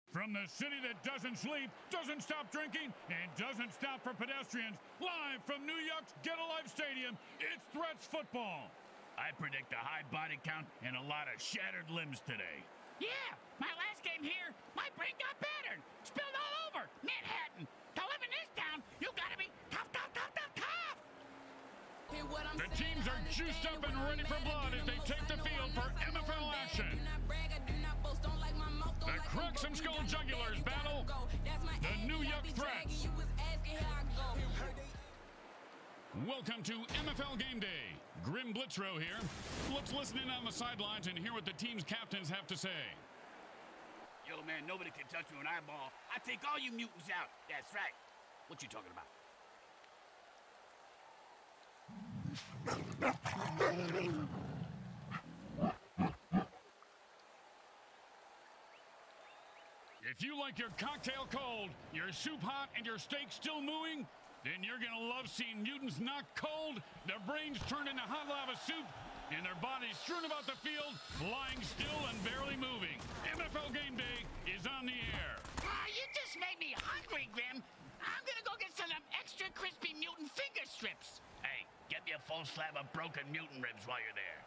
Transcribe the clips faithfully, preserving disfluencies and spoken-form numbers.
From the city that doesn't sleep, doesn't stop drinking, and doesn't stop for pedestrians, live from New Yuck's Get a Life Stadium, it's Threats Football. I predict a high body count and a lot of shattered limbs today. Yeah, my last game here, my brain got battered, spilled all over Manhattan. To live in this town, you gotta be tough, tough, tough, tough, tough. The teams are juiced up and ready for blood as they take the field for M F L action. The Cracksumskull Jugulars battle the New Yuck Threats. Welcome to M F L Game Day. Grim Blitzrow here. Let's listen in on the sidelines and hear what the team's captains have to say. Yo, man, nobody can touch me when I ball. I take all you mutants out. That's right. What you talking about? If you like your cocktail cold, your soup hot, and your steak still mooing, then you're gonna love seeing mutants knocked cold, their brains turned into hot lava soup, and their bodies strewn about the field, lying still and barely moving. M F L Game Day is on the air. Ah, you just made me hungry, Grim. I'm gonna go get some extra crispy mutant finger strips. Hey, get me a full slab of broken mutant ribs while you're there.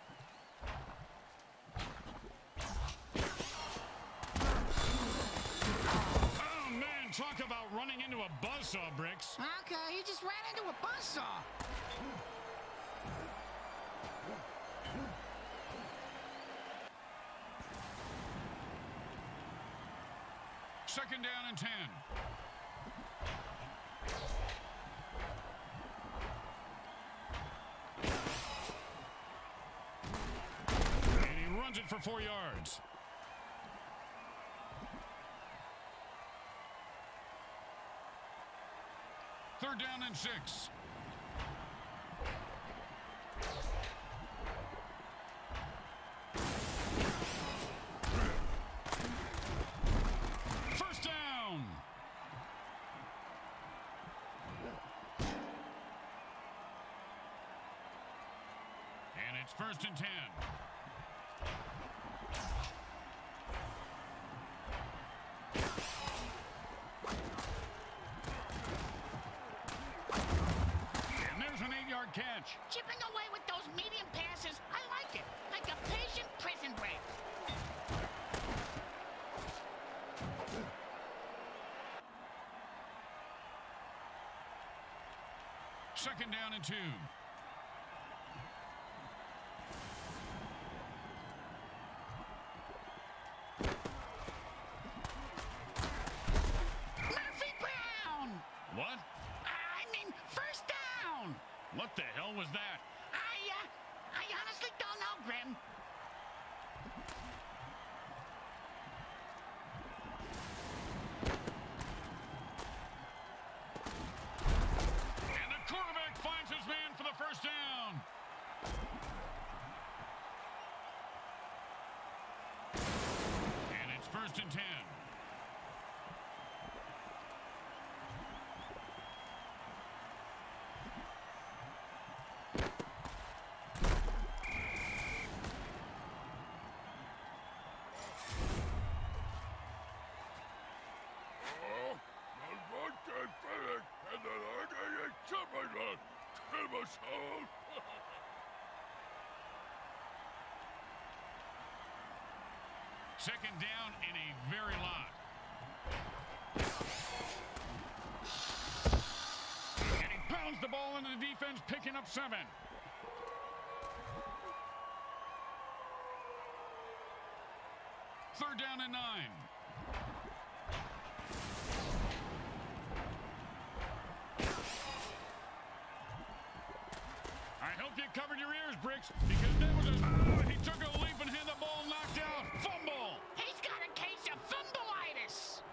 Oh, man, talk about running into a buzzsaw, Bricks. Okay, you just ran into a buzzsaw. Second down and ten. And he runs it for four yards. Third down and six. First down. And it's first and ten. Eight-yard catch. Chipping away with those medium passes, I like it. Like a patient prison break. Second down and two. Murphy Brown! What? I mean, first down! What the hell was that? I, uh, I honestly don't know, Grim. And the quarterback finds his man for the first down. And it's first and ten. Second down in a very lot. And he pounds the ball into the defense, picking up seven. Third down and nine. I hope you covered your ears, Bricks, because that was a... Uh, he took a leap and had the ball knocked out. Fumble! He's got a case of fumbleitis.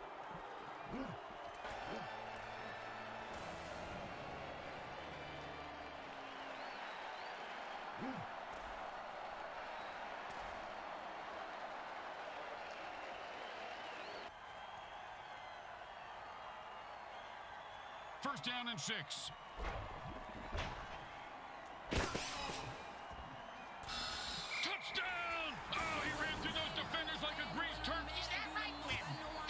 First down and six. Touchdown! Oh, he ran through those defenders like a greased turkey. Is that right, Grim?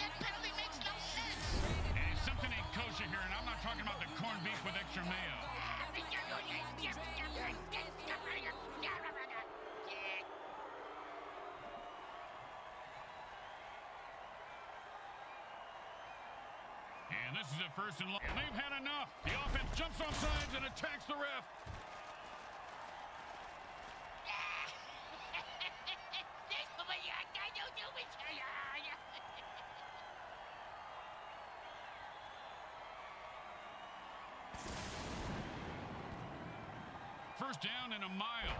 this is a first and long. And they've had enough. The offense jumps off sides and attacks the ref. First down and a mile.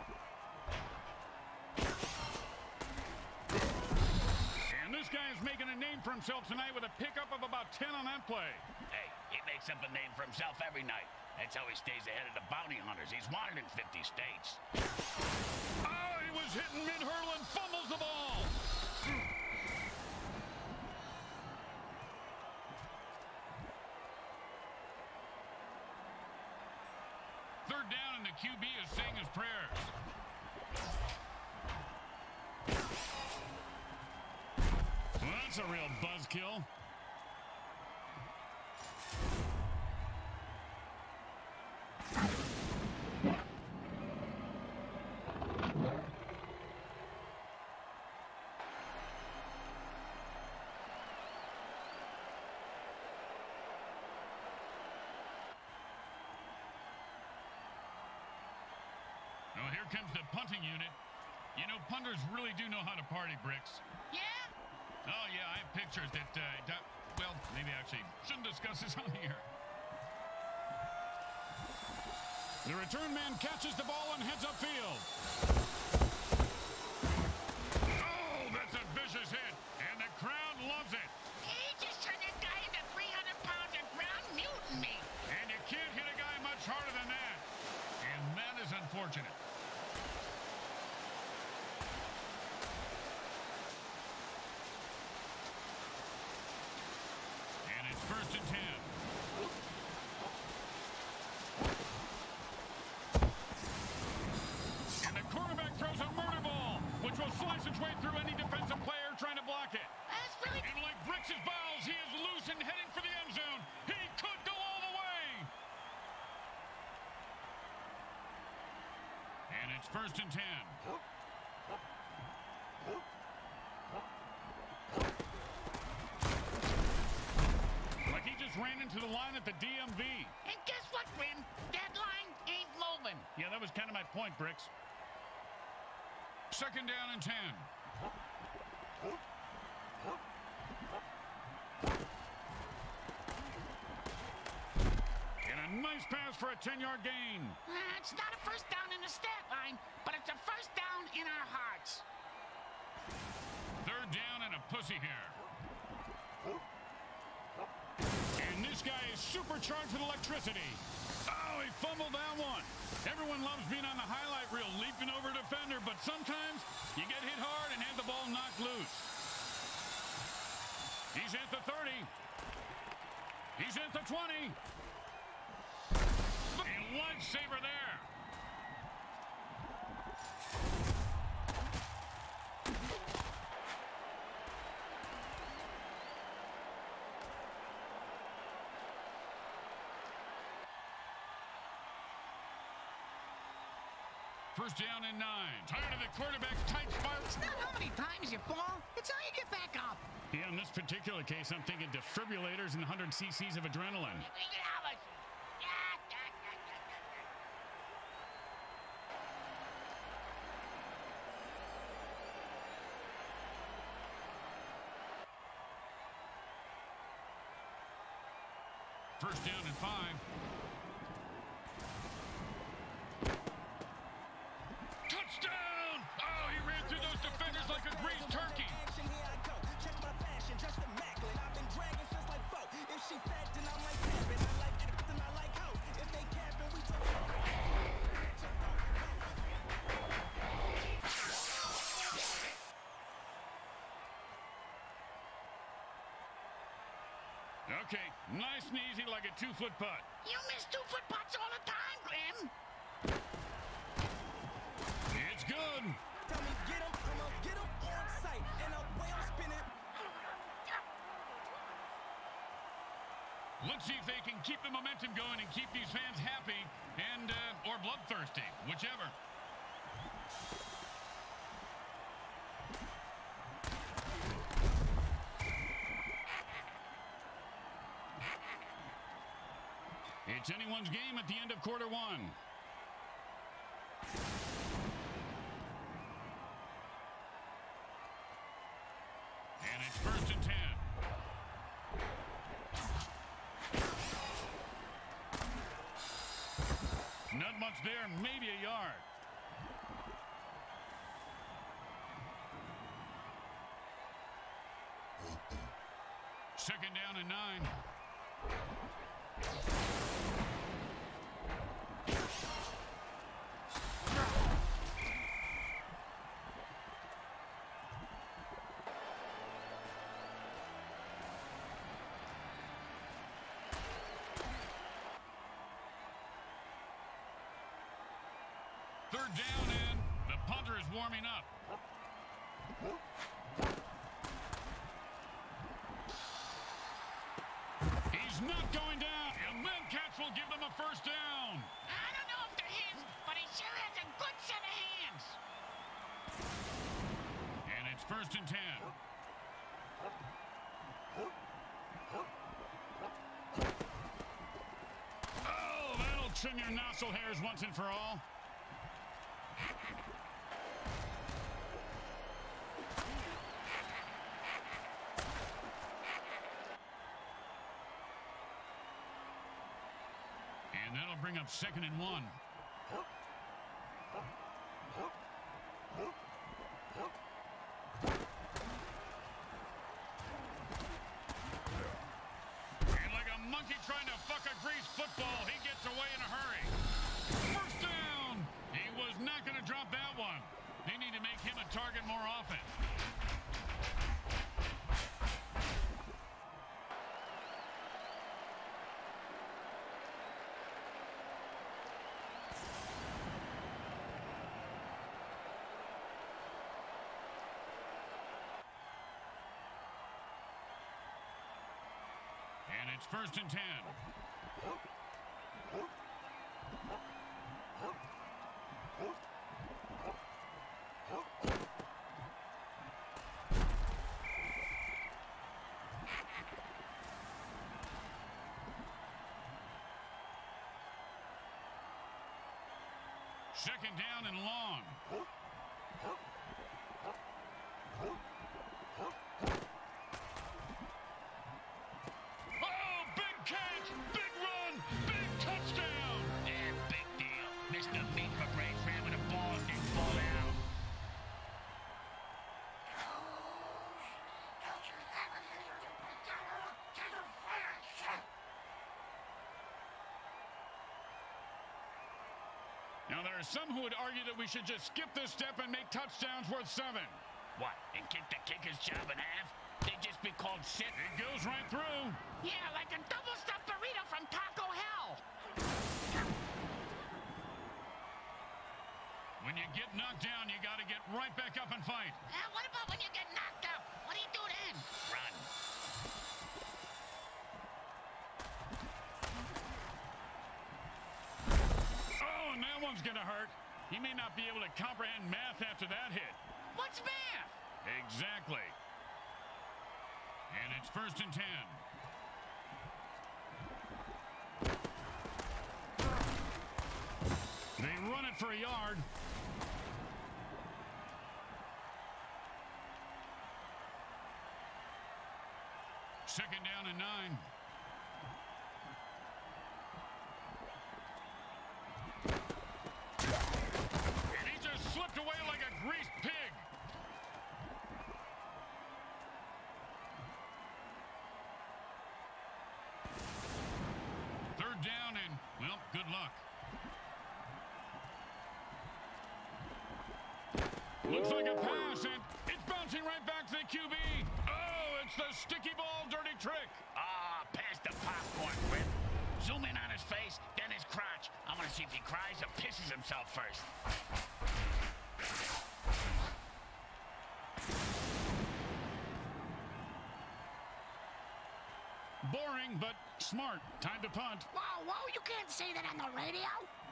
And this guy is making a name for himself tonight with a pickup of about ten on that play. Hey, he makes up a name for himself every night. That's how he stays ahead of the bounty hunters. He's wanted in fifty states. Oh, he was hitting mid-hurdle and fumbles the ball. Third down, and the Q B is saying his prayers. Well, that's a real buzzkill. Well, here comes the punting unit. You know, punters really do know how to party, Bricks. Yeah? Oh, yeah, I have pictures that, uh, well, maybe actually shouldn't discuss this on the air. The return man catches the ball and heads upfield. Oh, that's a vicious hit, and the crowd loves it. He just turned that guy into three hundred pounds of ground mutiny. And you can't hit a guy much harder than that. And that is unfortunate. First and ten. And the quarterback throws a murder ball, which will slice its way through any defensive player trying to block it. That's really... And like Bricks' balls, he is loose and heading for the end zone. He could go all the way. And it's first and ten. Ran into the line at the D M V. And guess what, Grim? That line ain't moving. Yeah, that was kind of my point, Bricks. Second down and ten. And a nice pass for a ten-yard gain. Uh, it's not a first down in the stat line, but it's a first down in our hearts. Third down and a pussy hair. And this guy is supercharged with electricity. Oh, he fumbled that one. Everyone loves being on the highlight reel, leaping over a defender, but sometimes you get hit hard and have the ball knocked loose. He's at the thirty. He's at the twenty. And lifesaver there. First down and nine. Tired of the quarterback's tight spiral. It's not how many times you fall. It's how you get back up. Yeah, in this particular case, I'm thinking defibrillators and one hundred c c's of adrenaline. First down and five. Touchdown! Oh, he ran through those defenders like a greased turkey. Okay, nice and easy like a two-foot putt. You miss two-foot putts all the time, Grim. It's good. Tell me, get him, I'm gonna get him on sight, and the way I'm spinning. Let's see if they can keep the momentum going and keep these fans happy and, uh, or bloodthirsty, whichever. It's anyone's game at the end of quarter one. And it's first and ten. Not much there, maybe a yard. Second down and nine. Third down, and the punter is warming up. He's not going down, and that catch will give them a first down. I don't know if they're his, but he sure has a good set of hands. And it's first and ten. Oh, that'll trim your nostril hairs once and for all. And that'll bring up second and one. And like a monkey trying to fuck a greased football, he gets away in a hurry. First down! He was not going to drop that one. They need to make him a target more often. And it's first and ten. Second down and long. Now, there are some who would argue that we should just skip this step and make touchdowns worth seven. What, and kick the kicker's job in half? They'd just be called sit. It goes right through. Yeah, like a double-stuffed burrito from Taco Hell. When you get knocked down, you got to get right back up and fight. Uh, what about when you get knocked out? What do you do then? Run. Oh, and that one's going to hurt. He may not be able to comprehend math after that hit. What's math? Exactly. And it's first and ten. They run it for a yard. Second down and nine. And he just slipped away like a greased pig. Third down and, well, good luck. Looks like a pass, and it's bouncing right back to the Q B. Oh, it's the sticky ball dirty trick. Ah, pass the popcorn, Rip. Zoom in on his face, then his crotch. I want to see if he cries or pisses himself first. Boring, but smart. Time to punt. Whoa, whoa, you can't say that on the radio.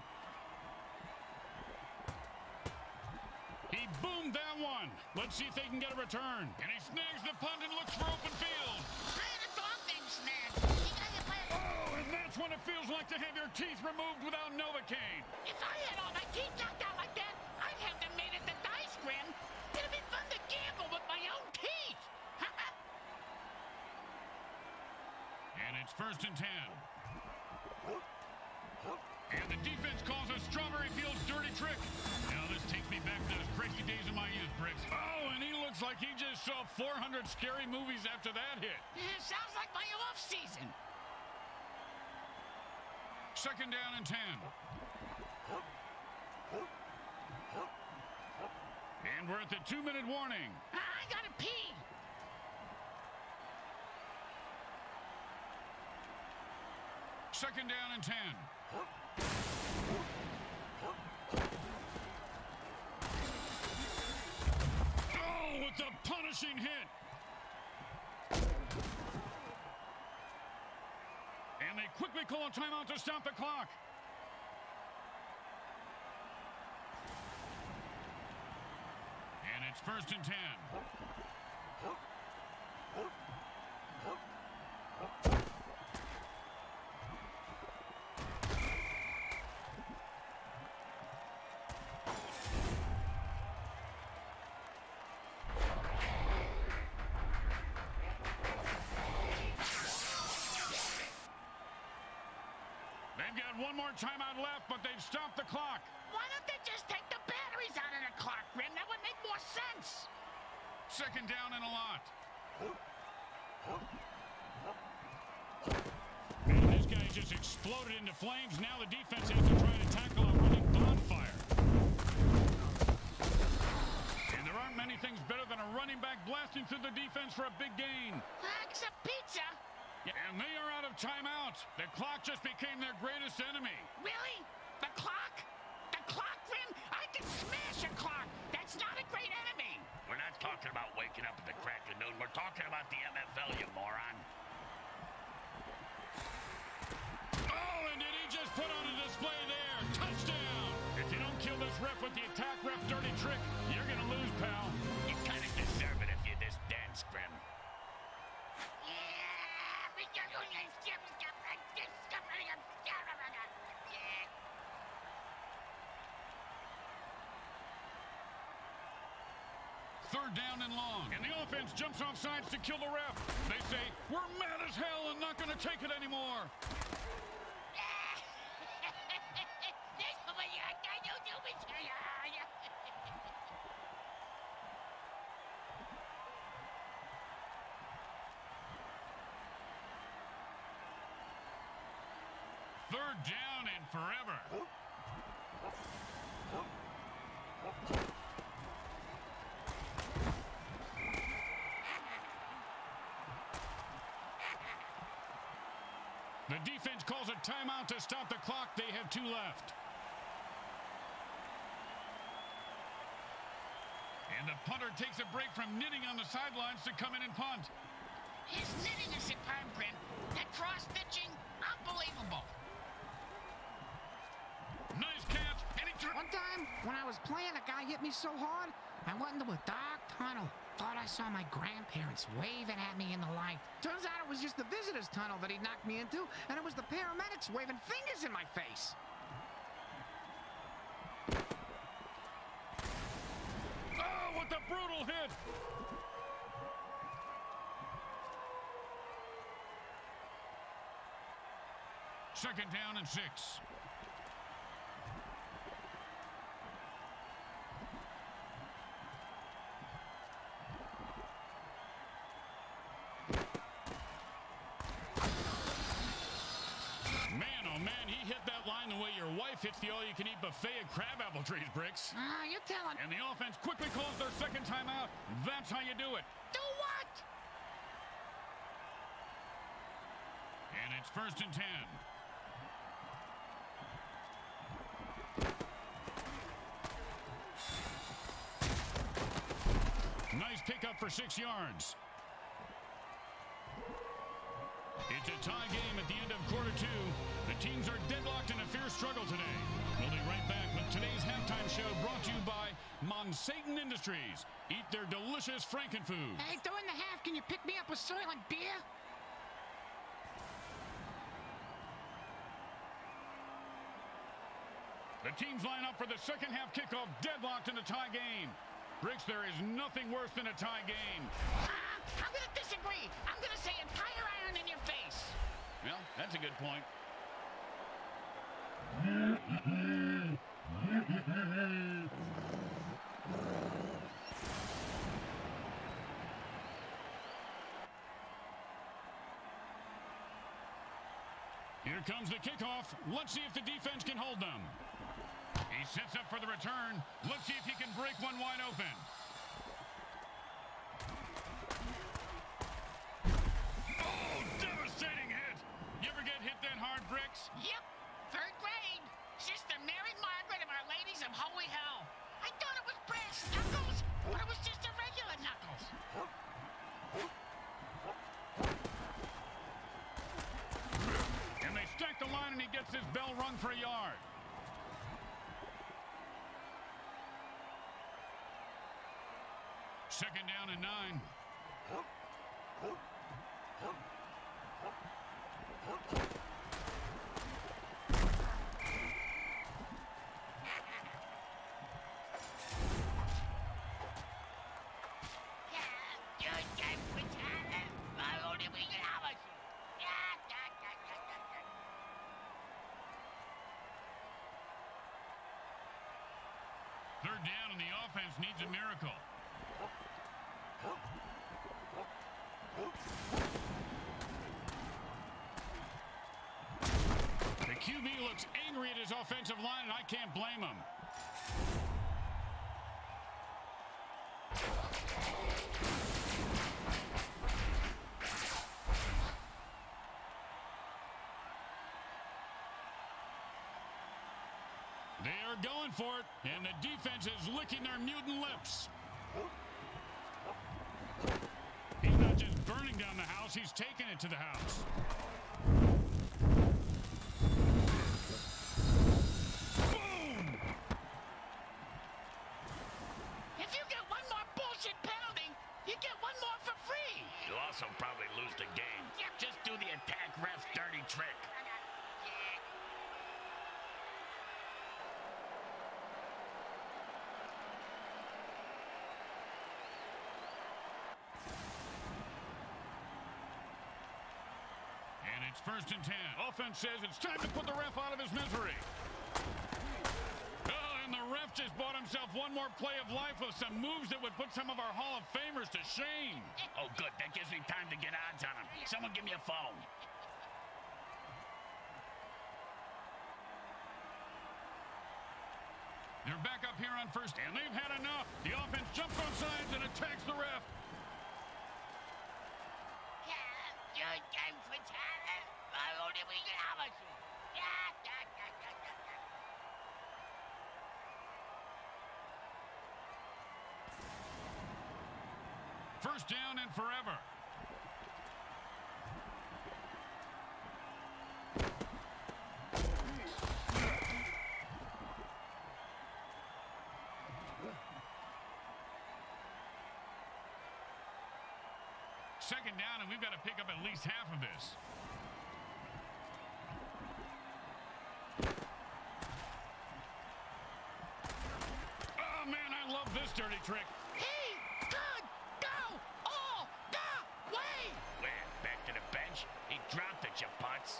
He boomed that one. Let's see if they can get a return. And he snags the punt and looks for open field. I had a dog named Snag. He got you playing. Oh, and that's That's what it feels like to have your teeth removed without Novocaine. If I had all my teeth knocked out like that, I'd have them made at the dice, Grim. It'd be fun to gamble with my own teeth. And it's first and ten. And the defense calls a Strawberry Fields dirty trick. Now this takes me back to those crazy days of my youth, Bricks. Oh, and he looks like he just saw four hundred scary movies after that hit. Yeah, sounds like my off season. Second down and ten. And we're at the two-minute warning. I gotta pee. Second down and ten. Oh, with the punishing hit. And they quickly call a timeout to stop the clock. And it's first and ten. They've got one more timeout left, but they've stopped the clock. Why don't they just take the batteries out of the clock, Grim? That would make more sense. Second down and a lot. And this guy just exploded into flames. Now the defense has to try to tackle a running bonfire. And there aren't many things better than a running back blasting through the defense for a big gain. Except pizza. And they are out of timeouts. The clock just became their greatest enemy. Really? The clock? The clock, Grim? I can smash a clock. That's not a great enemy. We're not talking about waking up at the crack of noon. We're talking about the M F L, you moron. Oh, and did he just put on a display there? Touchdown! If you don't kill this ref with the attack ref dirty trick, you're going to lose, pal. You kind of deserve it if you're this dense, Grim. Third down and long, and the offense jumps off sides to kill the ref. They say, we're mad as hell and not going to take it anymore. Third down and forever. The defense calls a timeout to stop the clock. They have two left. And the punter takes a break from knitting on the sidelines to come in and punt. His knitting is superb, Grim. That cross-stitching, unbelievable. Nice catch. And he One time, when I was playing, a guy hit me so hard, I went into a dark tunnel. Thought I saw my grandparents waving at me in the light. Turns out it was just the visitor's tunnel that he knocked me into, and it was the paramedics waving fingers in my face. Oh, what a brutal hit. Second down and six. Man, oh man, he hit that line the way your wife hits the all-you-can-eat buffet at crabapple trees, Bricks. Ah, uh, you're telling. And the offense quickly calls their second timeout. That's how you do it. Do what? And it's first and ten. Nice pickup for six yards. It's a tie game at the end of quarter two. The teams are deadlocked in a fierce struggle today. We'll be right back with today's halftime show brought to you by Monsatan Industries. Eat their delicious Frankenfoods. Hey, during the half, can you pick me up a Soylent beer? The teams line up for the second half kickoff, deadlocked in a tie game. Bricks, there is nothing worse than a tie game. Uh, I'm going to disagree. I'm going to say a tire iron in your face. Well, that's a good point. Here comes the kickoff. Let's see if the defense can hold them. He sets up for the return. Let's see if he can break one wide open. Oh, devastating hit. You ever get hit that hard, Bricks? Yep, third grade. Sister Mary Margaret of Our Ladies of Holy Hell. I thought it was brass knuckles, but it was just a regular knuckles. And they stack the line, and he gets his bell rung for a yard. Second down and nine. Third down, and the offense needs a miracle. The Q B looks angry at his offensive line, and I can't blame him. They are going for it, and the defense is licking their mutant lips. He's not just burning down the house, he's taking it to the house. Boom! If you get one more bullshit penalty, you get one more for free. You'll also probably lose the game. Yep. Just do the attack ref's dirty trick. And it's first and ten. Offense says it's time to put the ref out of his misery. Oh, and the ref just bought himself one more play of life with some moves that would put some of our Hall of Famers to shame. Oh, good. That gives me time to get odds on him. Someone give me a phone. They're back up here on first, and they've had enough. The offense jumps on sides and attacks the ref. First down and forever. Second down, and we've got to pick up at least half of this. Oh, man, I love this dirty trick. He could go all the way. Where? Back to the bench? He dropped it, you putz.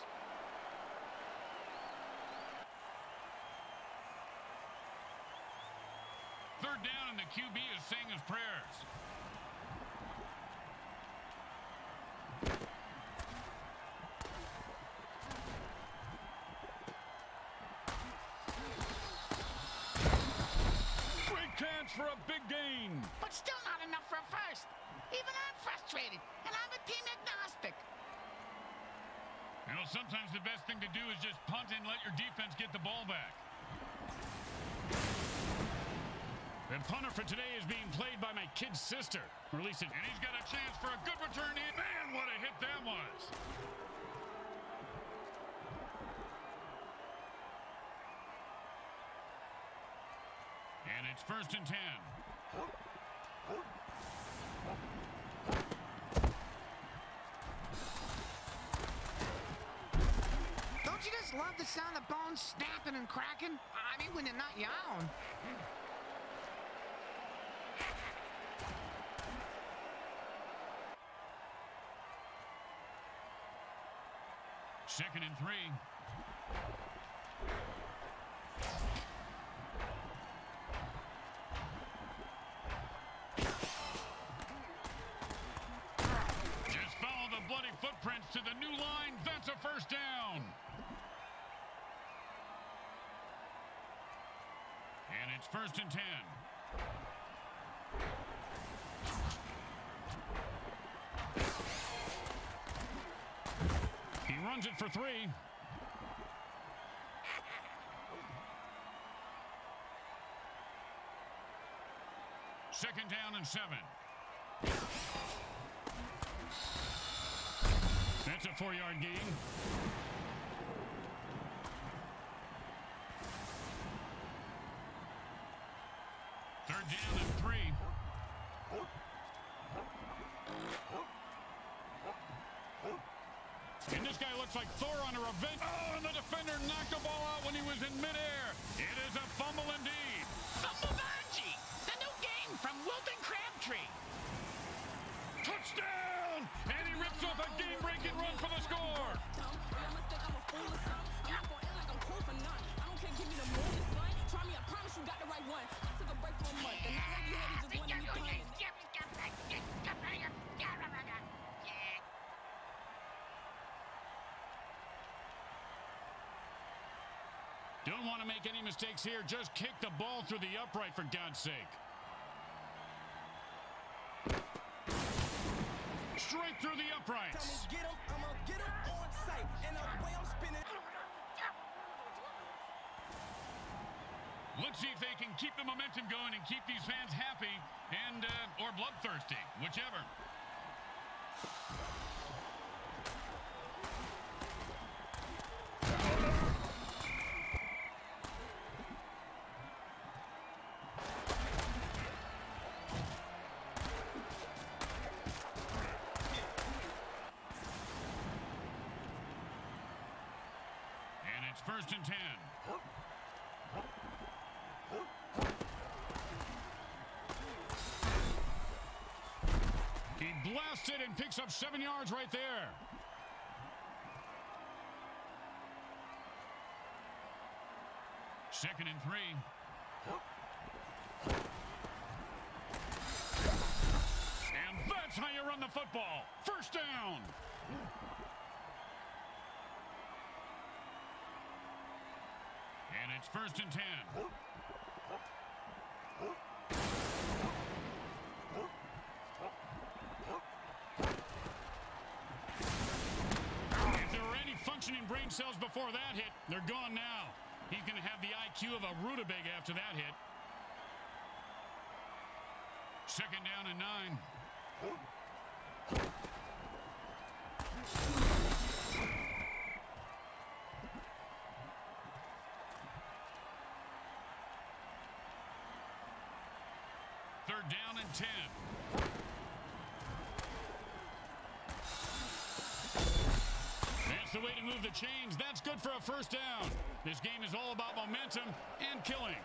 Third down, and the Q B is saying his prayers. For a big gain. But still not enough for a first. Even I'm frustrated, and I'm a team agnostic. You know, sometimes the best thing to do is just punt and let your defense get the ball back. The punter for today is being played by my kid's sister. Release it, and he's got a chance for a good return in. Man, what a hit that was. And it's first and ten. Don't you just just love the sound of bones snapping and cracking. I mean, when they're not your own. Second and three. Just follow the bloody footprints to the new line. That's a first down. And it's first and ten. He runs it for three. Second down and seven. That's a four-yard gain. Third down and three. And this guy looks like Thor on a revenge. Oh, and the defender knocked the ball out when he was in midair. It is a fumble indeed. Fumblevanji, the new game from Wilton Crabtree. Touchdown! And he rips off a game-breaking run for the score. Don't want to make any mistakes here. Just kick the ball through the upright, for God's sake. Straight through the uprights. Get him, I'ma get him on sight, and the way I'm spinning. Let's see if they can keep the momentum going and keep these fans happy and uh, or bloodthirsty, whichever. And it's first and ten. He blasts it and picks up seven yards right there. Second and three. And that's how you run the football. First down. And it's first and ten. If there were any functioning brain cells before that hit, they're gone now. He's going to have the I Q of a rutabaga after that hit. Second down and nine. Third down and ten. That's the way to move the chains. That's good for a first down. This game is all about momentum and killing.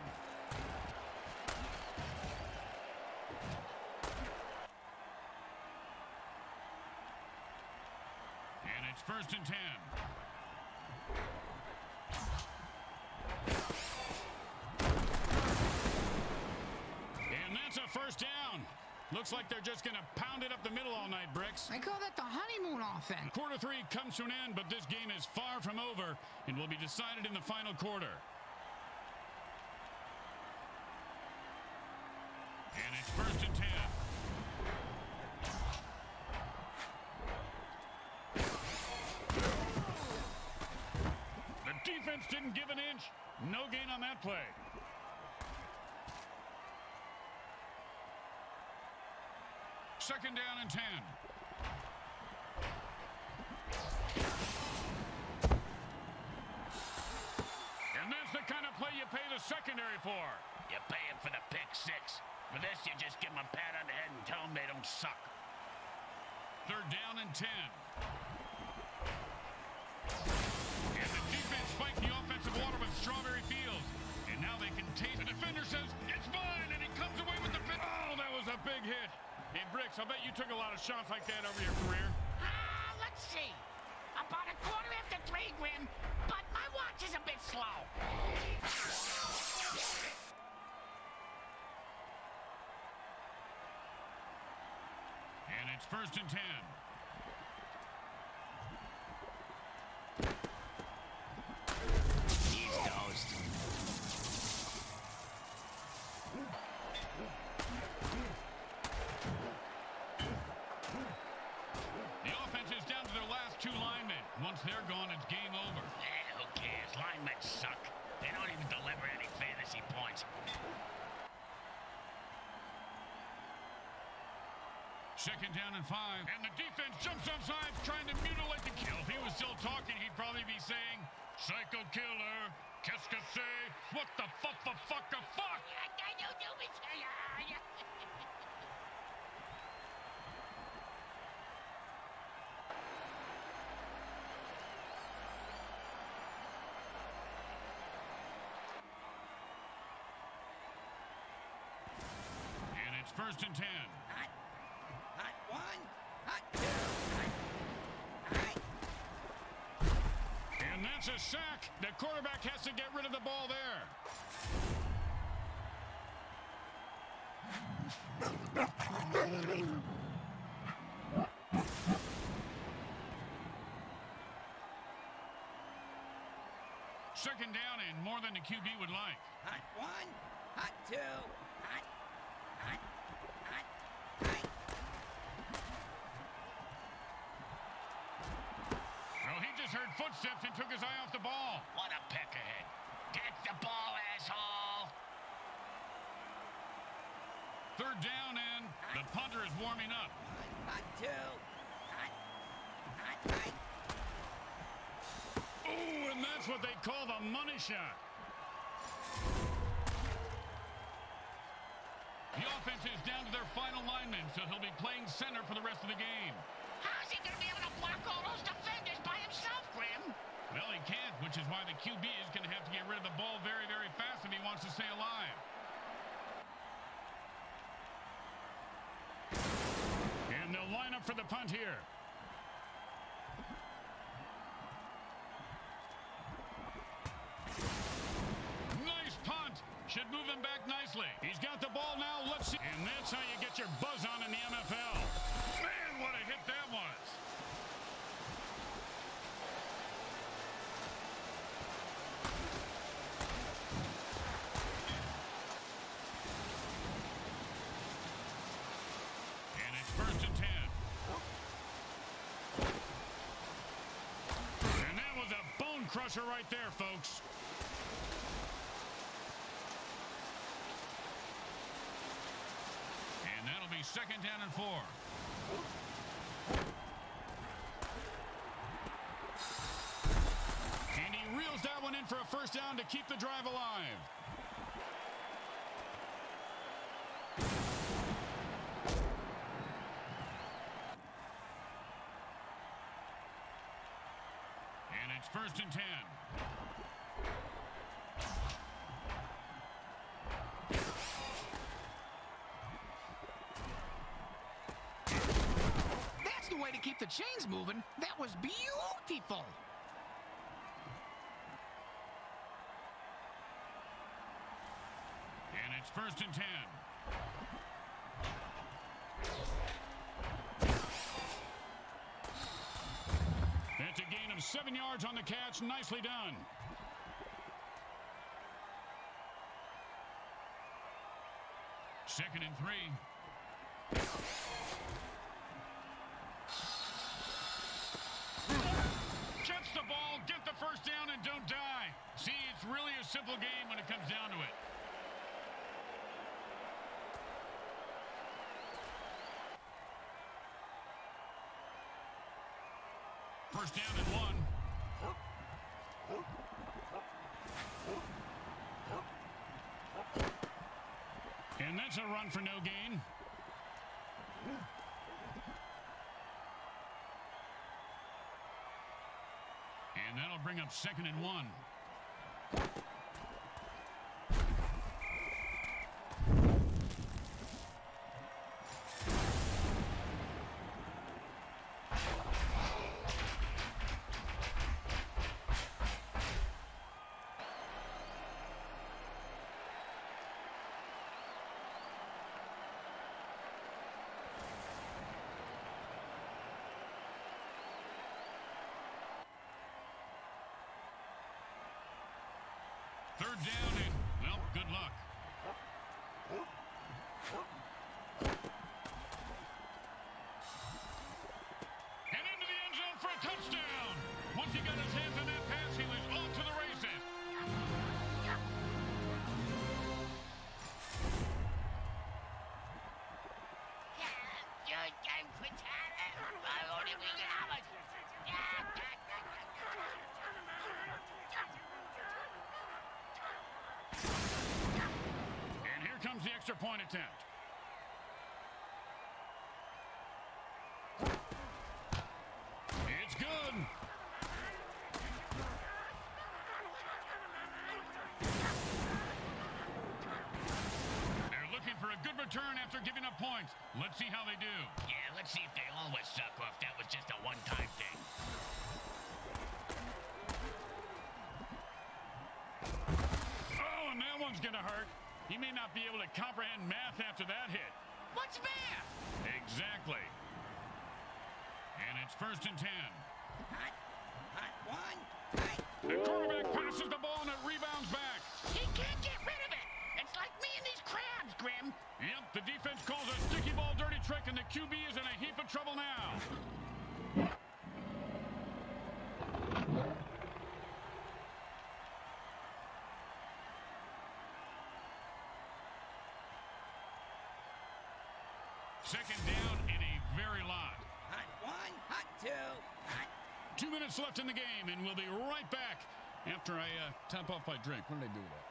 And it's first and ten. And that's a first down. Looks like they're just going to pound it up the middle all night, Bricks. I call that the honeymoon offense. Quarter three comes to an end, but this game is far from over and will be decided in the final quarter. And it's first and ten. The defense didn't give an inch. No gain on that play. Second down and ten. And that's the kind of play you pay the secondary for. You pay him for the pick six. For this, you just give them a pat on the head and tell them they don't suck. Third down and ten. And the defense defense spiked the offensive water with strawberry fields. And now they can taste. The defender says, it's mine, and he comes away with the pin. Oh, that was a big hit. Hey, Bricks, I bet you took a lot of shots like that over your career. Ah, uh, let's see. About a quarter after three, Grim, but my watch is a bit slow. And it's first and ten. He's toast. The offense is down to their last two linemen. Once they're gone, it's game over. Eh, who cares? Linemen suck. They don't even deliver any fantasy points. Second down and five. And the defense jumps offside, trying to mutilate the kill. If he was still talking, he'd probably be saying, Psycho killer, qu'est-ce que c'est? What the fuck, the fuck, the fuck? And it's first and ten. Hot, hot one, hot two, hot, hot. And that's a sack. The quarterback has to get rid of the ball there. Second down and more than the Q B would like. Hot one, hot two, hot, hot, hot, hot. Well, he just heard footsteps and took his eye off the ball. What a peckerhead. Get the ball, asshole. Third down and the punter is warming up. Hot two, hot, hot, hot. Ooh, and that's what they call the money shot. The offense is down to their final lineman, so he'll be playing center for the rest of the game. How's he gonna be able to block all those defenders by himself, Grim? Well, he can't, which is why the Q B is going to have to get rid of the ball very, very fast if he wants to stay alive. And they'll line up for the punt here. Nice punt. Should move him back nicely. He's got the ball now. Let's see. And that's how you get your buzz on in the M F L. Man, what a hit that was. And it's first and ten. And that was a bone crusher right there, folks. And that'll be second down and four. And he reels that one in for a first down to keep the drive alive. And it's first and ten. That's the way to keep the chains moving. That was beautiful. And it's first and ten. That's a gain of seven yards on the catch. Nicely done. Second and three. Catch the ball, get the first down, and don't die. See, it's really a simple game when it comes down to it. First down and one. And that's a run for no gain. And that'll bring up second and one. Third down and, well, good luck. And into the end zone for a touchdown. Once he got his hands on that pass, he was off to the races. And here comes the extra point attempt. It's good. They're looking for a good return after giving up points. Let's see how they do. Yeah, let's see if they always suck or if that was just a one-time thing. Oh, and that one's gonna hurt. He may not be able to comprehend math after that hit. What's math? Exactly. And it's first and ten. Hot, hot one, hot. The quarterback passes the ball and it rebounds back. He can't get rid of it. It's like me and these crabs, Grim. Yep, the defense calls a sticky ball dirty trick, and the Q B is in a heap of trouble now. Second down and a very lot. Hot one, hot two, hot. Two minutes left in the game, and we'll be right back after I uh, top off my drink. What did I do with that?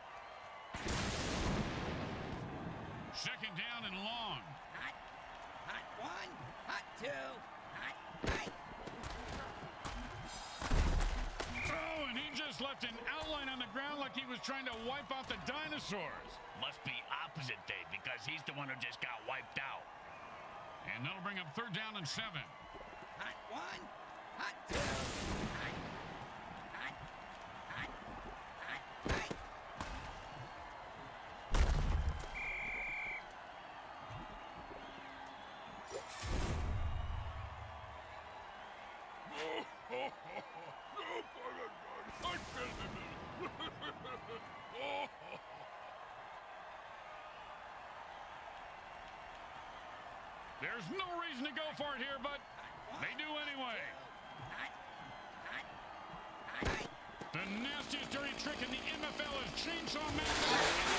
Second down and long. Hot, hot one, hot two, hot, hot. Oh, and he just left an outline on the ground like he was trying to wipe out the dinosaurs. Must be opposite day because he's the one who just got wiped out. And that'll bring up third down and seven. Hot one, hot two, hot, hot, hot, hot, hot. There's no reason to go for it here, but they do anyway. Hot, hot, hot, hot. The nastiest dirty trick in the M F L is Chainsaw Massacre.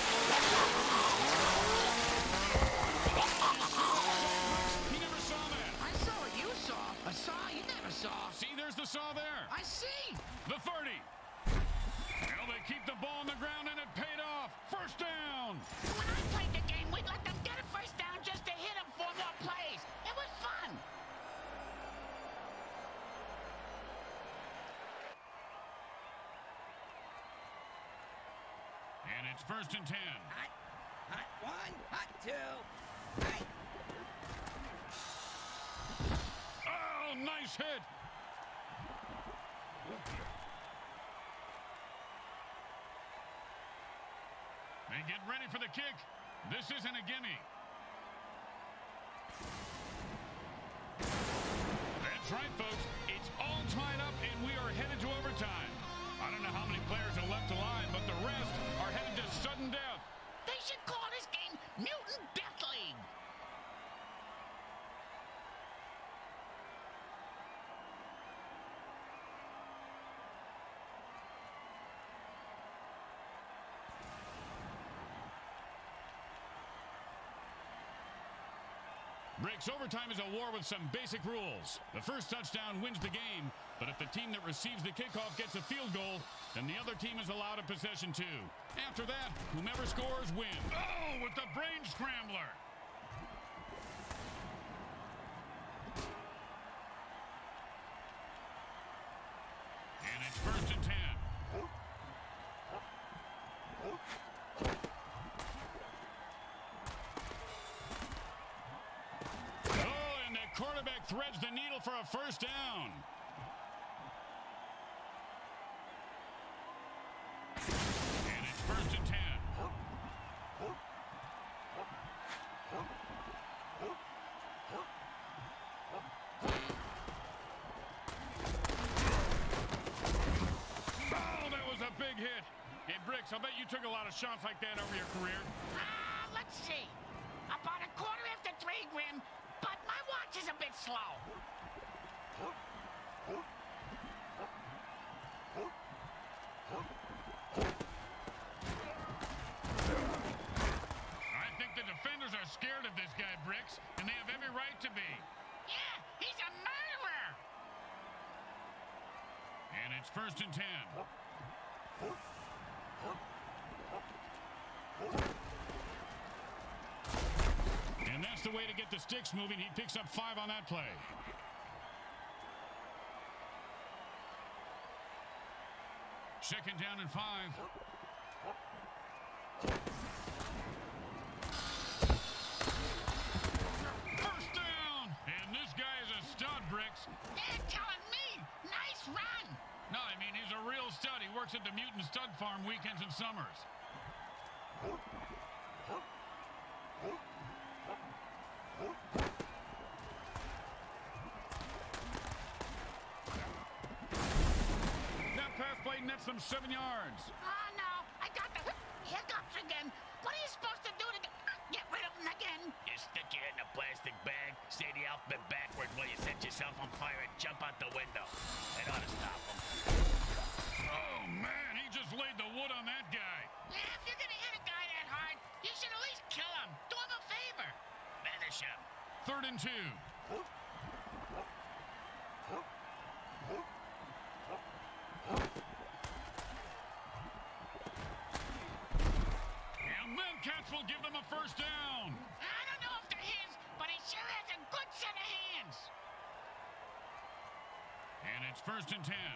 He never saw that. I saw what you saw. A saw you never saw. See, there's the saw there. I see. The thirty. Well, they keep the ball on the ground, and it paid off. First down. When I played the game, we'd let them get a first down just to hit them four more plays. It was fun. And it's first and ten. Hot, hot one, hot two, hot. Oh, nice hit. They get ready for the kick. This isn't a gimme. That's right, folks. It's all tied up, and we are headed to overtime. I don't know how many players are left alive, but the rest are headed to sudden death. They should call this game Mutant Death League. Breaks overtime is a war with some basic rules. The first touchdown wins the game, but if the team that receives the kickoff gets a field goal, then the other team is allowed a possession too. After that, whomever scores wins. Oh, with the brain scrambler. And it's first threads the needle for a first down. And it's first and ten. Oh, that was a big hit. Hey, Bricks, I bet you took a lot of shots like that over your career. Ah, uh, let's see. About a quarter after three, Grim, but my watch is a bit slow. I think the defenders are scared of this guy, Bricks, and they have every right to be. Yeah, he's a murderer. And it's first and ten. And that's the way to get the sticks moving. He picks up five on that play. Second down and five. First down! And this guy is a stud, Bricks. They're telling me. Nice run. No, I mean, he's a real stud. He works at the Mutant Stud Farm weekends and summers. That pass play nets them seven yards. Oh, no. I got the hiccups again. What are you supposed to do to get rid of them again? You stick your head in a plastic bag, say the alphabet backwards while you set yourself on fire and jump out the window. That ought to stop him. Oh, man, he just laid the wood on that guy. Yeah, if you're going to hit a guy that hard, you should at least kill him. Do him a favor. Finish him. Third and two. And then Cats will give them a first down. I don't know if they're his, but he sure has a good set of hands. And it's first and ten.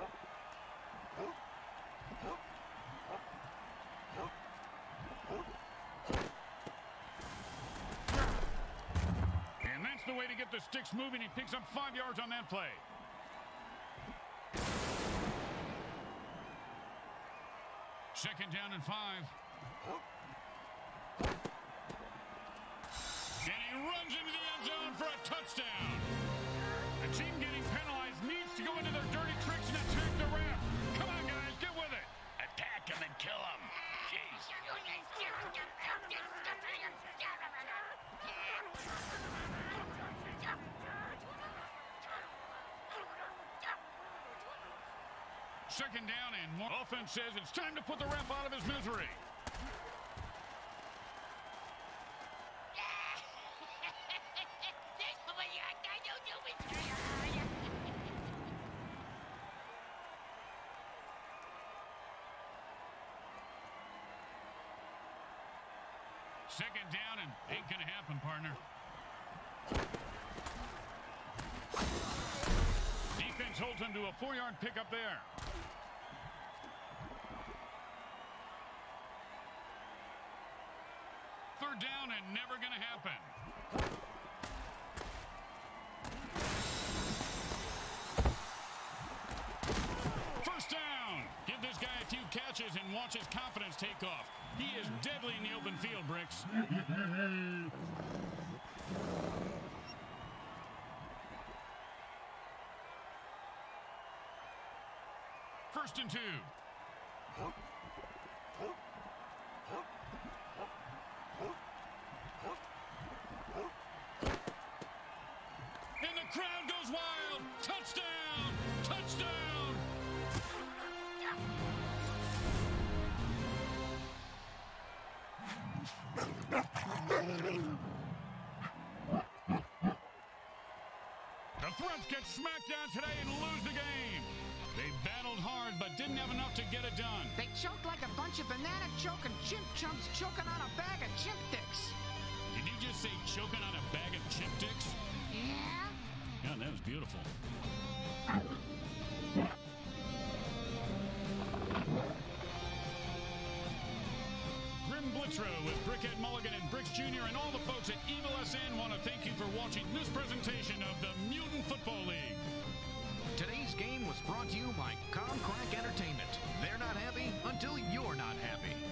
And that's the way to get the sticks moving. He picks up five yards on that play. Second down and five. And he runs into the end zone for a touchdown. The team getting penalized needs to go into their dirty tricks and attack the ref. Come on, guys, get with it. Attack him and kill him. Jeez. Second down and more. Offense says it's time to put the ref out of his misery. Second down and ain't gonna happen, partner. Defense holds him to a four-yard pickup there. Third down and never gonna happen. First down. Give this guy a few catches and watch his confidence take off. He is deadly in the open field, Bricks. First and two. And the crowd goes wild. Touchdown! Touchdown! The Threats get smacked down today and lose the game. They battled hard, but didn't have enough to get it done. They choked like a bunch of banana-choking chimp chumps choking on a bag of chimp dicks. Did you just say choking on a bag of chimp dicks? Yeah? God, that was beautiful. Grim Blitz outro with Brickhead Mulligan and Bricks Junior and all the folks at Evil S N want to thank you for watching this presentation of the Mutant Football League. Today's game was brought to you by Comcrack Entertainment. They're not happy until you're not happy.